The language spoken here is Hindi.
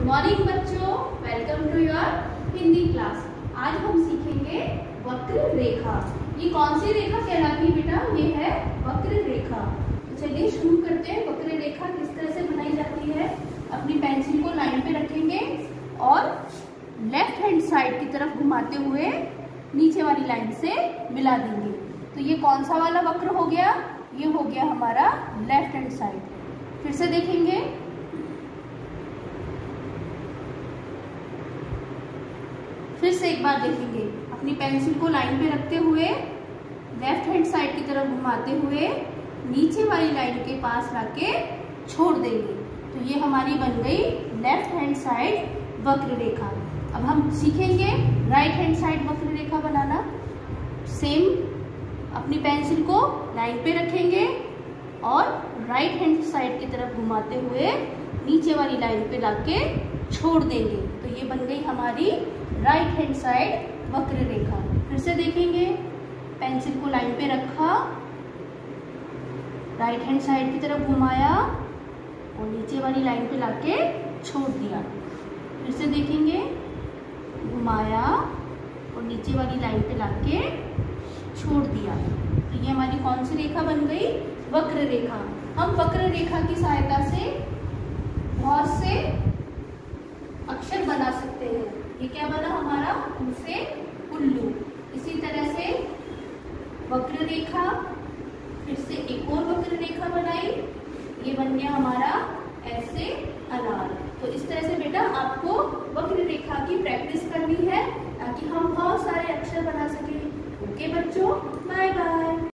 मॉर्निंग बच्चों, welcome to your Hindi class. आज हम सीखेंगे वक्र रेखा। ये कौन सी रेखा कहलाती है बेटा? ये है वक्र रेखा। तो चलिए शुरू करते हैं। वक्र रेखा किस तरह से बनाई जाती है? अपनी पेंसिल को लाइन पे रखेंगे और लेफ्ट हैंड साइड की तरफ घुमाते हुए नीचे वाली लाइन से मिला देंगे। तो ये कौन सा वाला वक्र हो गया? ये हो गया हमारा लेफ्ट हैंड साइड। फिर से देखेंगे। फिर से एक बार देखेंगे। अपनी पेंसिल को लाइन पे रखते हुए लेफ्ट हैंड साइड की तरफ घुमाते हुए नीचे वाली लाइन के पास लाके छोड़ देंगे। तो ये हमारी बन गई लेफ्ट हैंड साइड वक्र रेखा। अब हम सीखेंगे राइट हैंड साइड वक्र रेखा बनाना। सेम अपनी पेंसिल को लाइन पे रखेंगे और राइट हैंड साइड की तरफ घुमाते हुए नीचे वाली लाइन पे लाके छोड़ देंगे। तो ये बन गई हमारी राइट हैंड साइड वक्र रेखा। फिर से देखेंगे। पेंसिल को लाइन पे रखा, राइट हैंड साइड की तरफ घुमाया और नीचे वाली लाइन पे लाके छोड़ दिया। फिर से देखेंगे। घुमाया और नीचे वाली लाइन पे लाके छोड़ दिया। तो ये हमारी कौन सी रेखा बन गई? वक्र रेखा। हम वक्र रेखा की सहायता से बहुत से अक्षर बना सकते हैं। ये क्या बना हमारा? उ से उल्लू। इसी तरह से वक्र रेखा, फिर से एक और वक्र रेखा बनाई, ये बन गया हमारा ऐसे अनार। तो इस तरह से बेटा आपको वक्र रेखा की प्रैक्टिस करनी है ताकि हम बहुत सारे अक्षर बना सकें। ओके बच्चों, बाय बाय।